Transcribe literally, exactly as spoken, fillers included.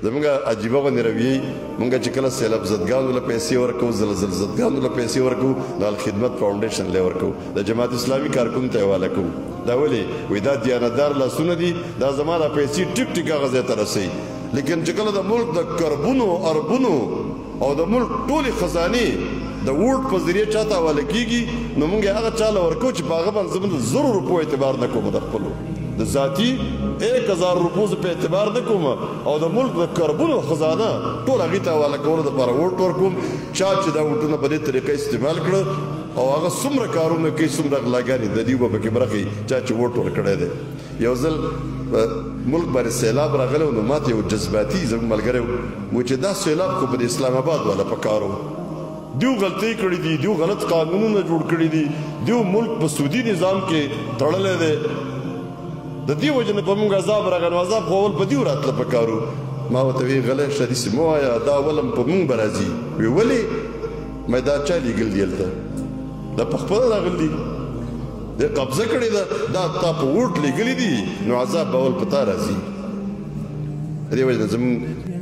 زمونږ عجیبه غوندې رویې مونږ چې کله سیلاب زدګانو له پیسې ورکوو زلزل زدګانو له پیسې ورکوو د الخدمت فاونډیشن له ورکوو د جماعت اسلامي کارکون ته حواله کوو دا ولې وایي دا دیانتدار لاسونه دي دا زما دا پیسې ټیک ټیک هغه ځای ته رسوي لیکن چې کله د ملک د کربونو اربونو او د ملک ټولې خزانې د ووټ په ذریعه چاته حواله کېږي نو مونږ یې هغه چا له ورکوو چې په هغه باندې زه د زرو روپو اعتبار نه کوم د خپلو د ذاتي ایک هزار روپو زه په اعتبار نه کوم او د ملک د کربونو خزانه ټول هغې ته حواله کولو دپاره ووټ ورکوم چا چې دا ووټونه په دې طریقه استعمال کړه او هغه څومره کارونه کوي څومره غلاګانې د دې به پکې برخې چا چې ووټ ورکړی دی یو ځل ملک باندې سیلاب راغلی نو ماته یو جذباتي زموږ ملګری و چې دا سیلاب خو په د اسلام آباد والا په کار و دیو غلطۍ کړي دي دیو غلط قانونونه جوړ کړي دي دیو ملک په سودي نظام کې تړلی دی د دې وجه نه په موږ عذاب راغی نو عذاب خو اول په دیو راتله پکار و ما ورته ویې غلی شه داسې مه وایه دا اول هم په موږ به راځي وی ولې ما دا چا لیږل دي هلته دا پخپله راغلی دي د قبضه کړې ده دا تا په ووټ لیږلي دي نو عذاب به اول په تا راځي د دې وجه نه زموږ